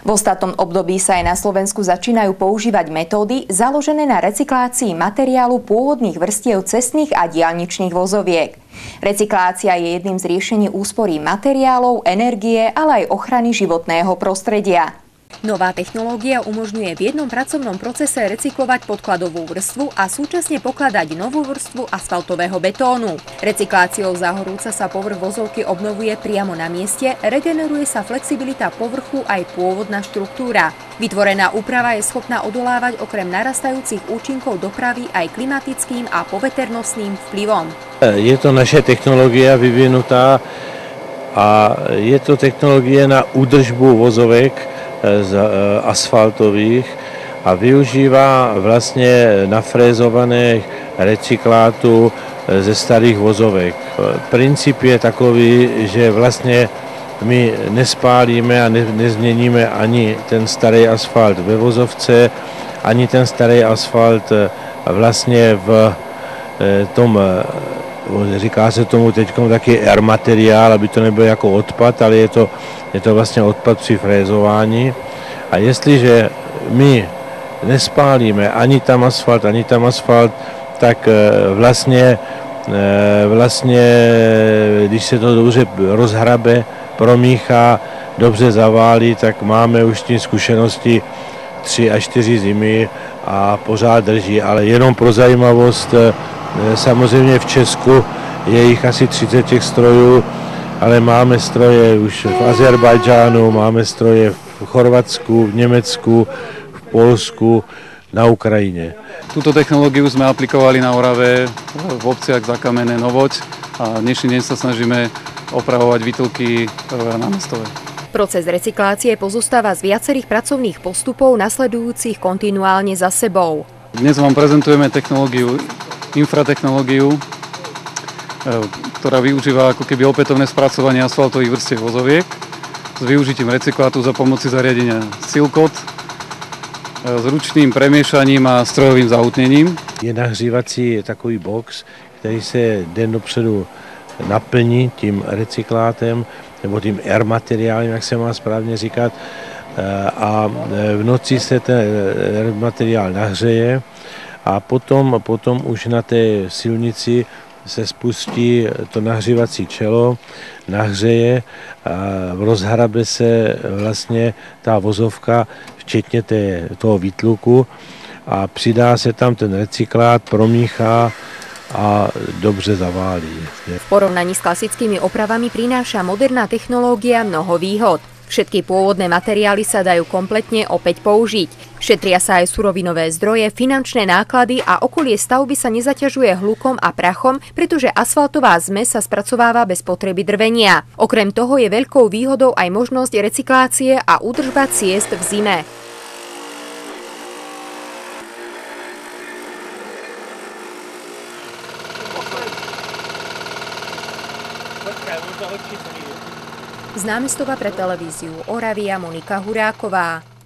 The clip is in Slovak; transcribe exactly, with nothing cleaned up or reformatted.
V ostatnom období sa aj na Slovensku začínajú používať metódy založené na recyklácii materiálu pôvodných vrstiev cestných a diaľničných vozoviek. Recyklácia je jedným z riešení úspory materiálov, energie, ale aj ochrany životného prostredia. Nová technológia umožňuje v jednom pracovnom procese recyklovať podkladovú vrstvu a súčasne pokladať novú vrstvu asfaltového betónu. Recykláciou záhorúca sa povrch vozovky obnovuje priamo na mieste, regeneruje sa flexibilita povrchu aj pôvodná štruktúra. Vytvorená úprava je schopná odolávať okrem narastajúcich účinkov dopravy aj klimatickým a poveternostným vplyvom. Je to naše technológia vyvinutá a je to technológie na údržbu vozovek z asfaltových a využívá vlastne nafrézované recyklátu ze starých vozovek. Princíp je takový, že vlastne my nespálíme a ne, nezměníme ani ten starý asfalt ve vozovce, ani ten starý asfalt vlastně v tom, říká se tomu teď taky air materiál, aby to nebylo jako odpad, ale je to, je to vlastně odpad při frézování. A jestliže my nespálíme ani tam asfalt, ani tam asfalt, tak vlastně, vlastně když se to dobře rozhrabe, promíchá, dobře zaválí, tak máme už tím zkušenosti tři až čtyři zimy a pořád drží. Ale jenom pro zajímavost, samozřejmě v Česku je jich asi třicet těch strojů, ale máme stroje už v Azerbajdžánu, máme stroje v Chorvatsku, v Německu, v Polsku, na Ukrajině. Túto technológiu sme aplikovali na Orave v obciach Zakamené, Novoť a dnešný deň sa snažíme opravovať výtlky na Mestove. Proces recyklácie pozostáva z viacerých pracovných postupov nasledujúcich kontinuálne za sebou. Dnes vám prezentujeme technológiu, infratechnológiu, ktorá využíva ako keby opätovné spracovanie asfaltových vrstiev vozoviek s využitím recyklátu za pomoci zariadenia Silkot, s ručným premiešaním a strojovým zahutněním. Je nahřívací takový box, který se den dopředu naplní tím recyklátem nebo tím air materiálem, jak se má správně říkat, a v noci se ten air materiál nahřeje a potom, potom už na té silnici se spustí to nahřívací čelo, nahřeje, a rozhrabe se vlastně ta vozovka, včetně té, toho výtluku a přidá se tam ten recyklát, promíchá a dobře zaválí. V porovnaní s klasickými opravami prináša moderná technológia mnoho výhod. Všetky pôvodné materiály sa dajú kompletne opäť použiť. Šetria sa aj surovinové zdroje, finančné náklady a okolie stavby sa nezaťažuje hlukom a prachom, pretože asfaltová zmes sa spracováva bez potreby drvenia. Okrem toho je veľkou výhodou aj možnosť recyklácie a údržba ciest v zime. Z Námestova pre televíziu Oravia Monika Huráková.